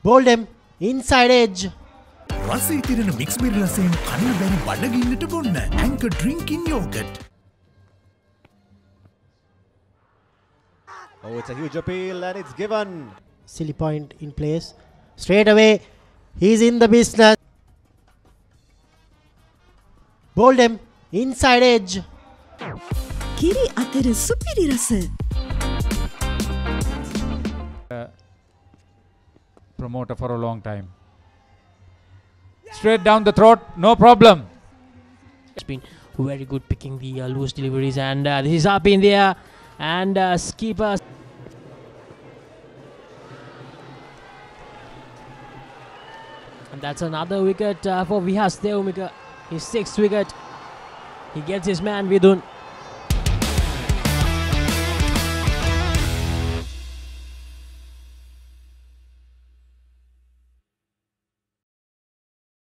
Bowled him inside edge. රසී තිරෙන mix berry රසයෙන් කන්න බැරි බඩගින්නට බොන්න Anchor drinking yogurt. Oh, it's a huge appeal and it's given. Silly point in place. Straight away, he's in the business. Bowled him inside edge. Kiri අතර සුපිරි රස. Promoter for a long time. Straight down the throat, no problem. It's been very good picking the loose deliveries, and this is up in the air, and skipper. And that's another wicket for Vihas Thewmika. His 6th wicket. He gets his man Vidun.